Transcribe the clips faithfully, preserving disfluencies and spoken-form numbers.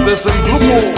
Este es el grupo.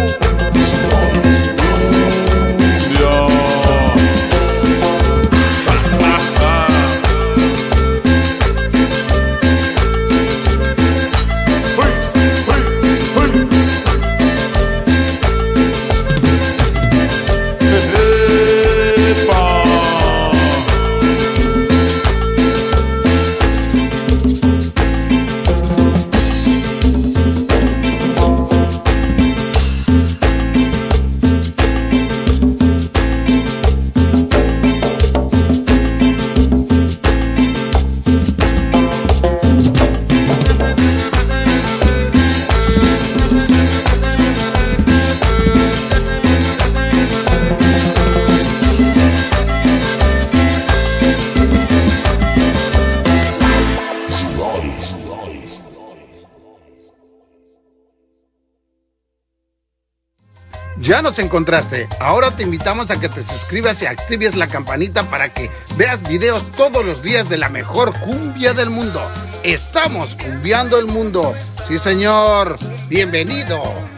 Ya nos encontraste, ahora te invitamos a que te suscribas y actives la campanita para que veas videos todos los días de la mejor cumbia del mundo. Estamos cumbiando el mundo. Sí, señor. Bienvenido.